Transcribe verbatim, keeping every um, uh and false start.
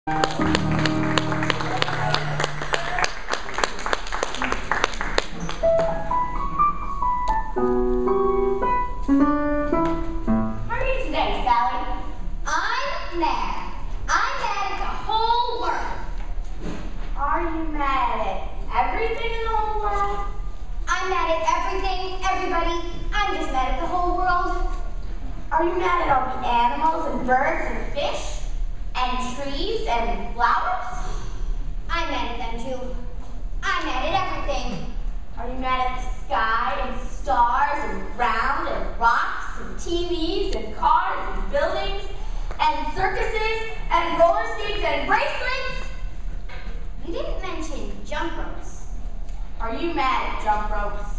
are you today, Sally? I'm mad. I'm mad at the whole world. Are you mad at everything in the whole world? I'm mad at everything, everybody. I'm just mad at the whole world. Are you mad at all the animals and birds and fish and trees and flowers? I'm mad at them too. I'm mad at everything. Are you mad at the sky and stars and ground and rocks and T Vs and cars and buildings and circuses and roller skates and bracelets? You didn't mention jump ropes. Are you mad at jump ropes?